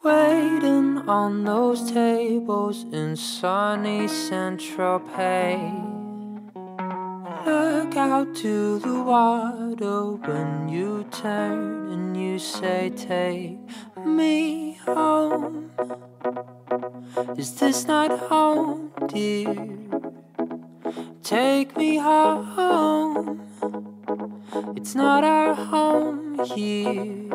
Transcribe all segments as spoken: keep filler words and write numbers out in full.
Waiting on those tables in sunny Tropez. Look out to the water when you turn and you say, take me home. Is this not home, dear? Take me home. It's not our home here.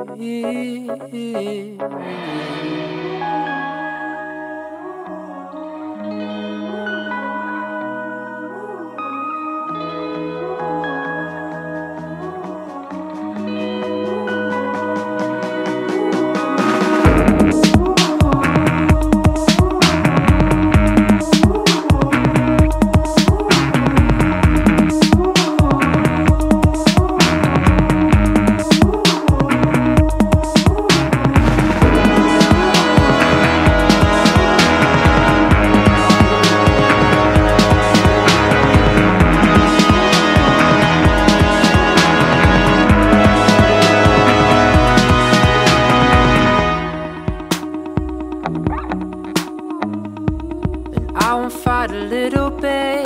I won't fight a little bit.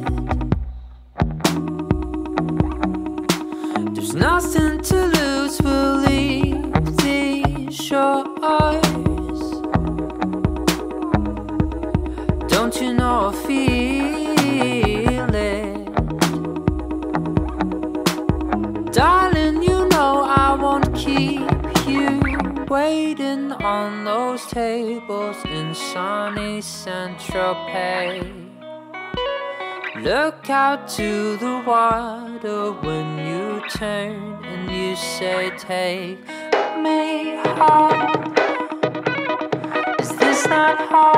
There's nothing to lose, we'll leave these shores. Don't you know I feel it? Darling, you know I won't keep you waiting on those tables in sunny Tropez. Look out to the water when you turn and you say, take me home. Is this not home?